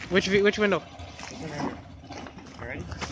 Which window? This one right here. You ready?